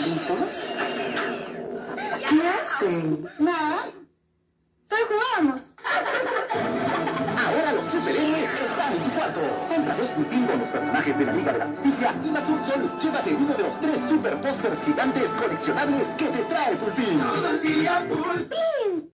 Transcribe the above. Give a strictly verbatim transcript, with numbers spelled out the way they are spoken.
animalitos? ¿Qué hacen? Nada. Solo jugamos. Ahora los superhéroes están en tu cuarto. Compra dos Pulpín con los personajes de la Liga de la Justicia y más un sol, llévate uno de los tres super pósters gigantes coleccionables que te trae Pulpín. ¡Pin!